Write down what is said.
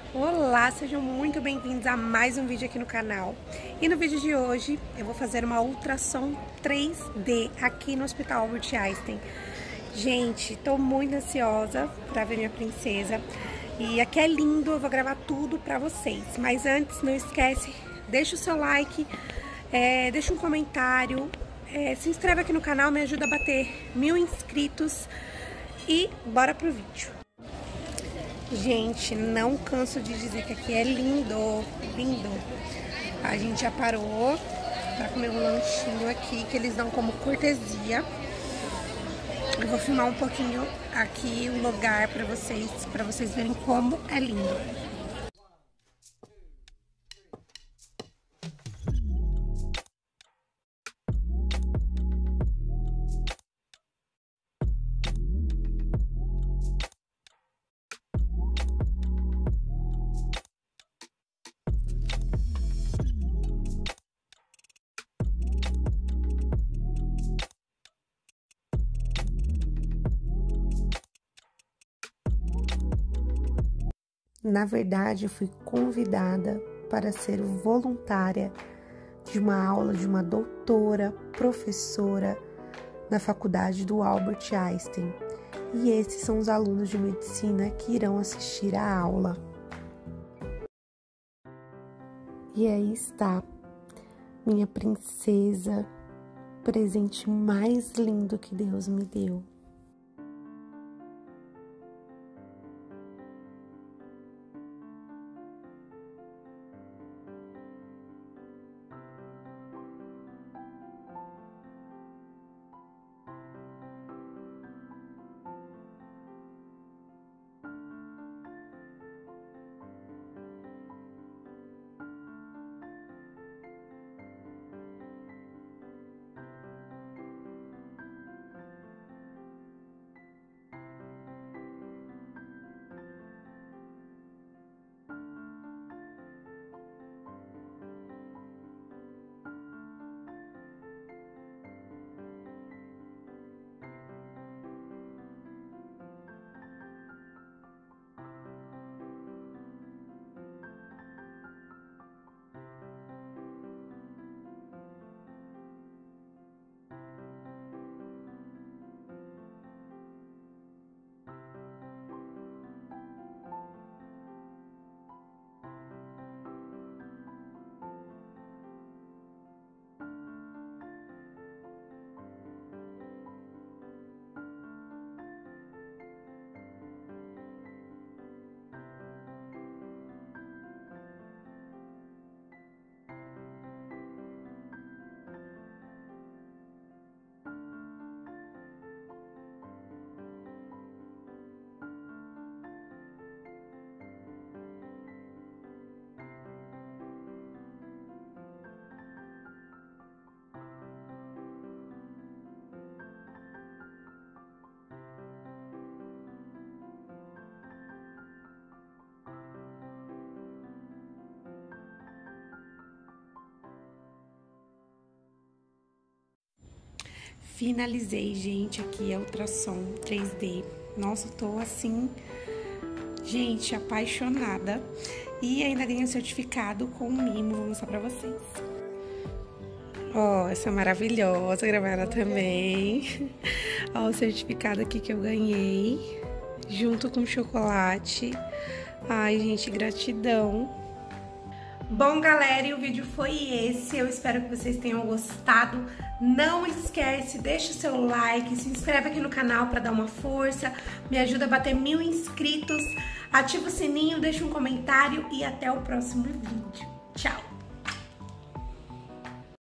Olá, sejam muito bem-vindos a mais um vídeo aqui no canal. E no vídeo de hoje eu vou fazer uma ultrassom 3D aqui no Hospital Albert Einstein. Gente, tô muito ansiosa pra ver minha princesa. E aqui é lindo, eu vou gravar tudo pra vocês. Mas antes, não esquece, deixa o seu like, deixa um comentário, se inscreve aqui no canal, me ajuda a bater 1000 inscritos e bora pro vídeo. Gente, não canso de dizer que aqui é lindo, lindo. A gente já parou pra comer um lanchinho aqui que eles dão como cortesia. Eu vou filmar um pouquinho aqui o lugar pra vocês verem como é lindo. Na verdade, eu fui convidada para ser voluntária de uma aula de uma doutora, professora na faculdade do Albert Einstein. E esses são os alunos de medicina que irão assistir à aula. E aí está, minha princesa, o presente mais lindo que Deus me deu. Finalizei, gente, aqui a ultrassom 3D. Nossa, eu tô assim, gente, apaixonada. E ainda ganhei um certificado com um mimo, vou mostrar pra vocês. Ó, essa maravilhosa, gravar ela também. Ó, o certificado aqui que eu ganhei, junto com chocolate. Ai, gente, gratidão. Bom, galera, e o vídeo foi esse. Eu espero que vocês tenham gostado. Não esquece, deixa o seu like, se inscreve aqui no canal para dar uma força, me ajuda a bater 1000 inscritos, ativa o sininho, deixa um comentário e até o próximo vídeo.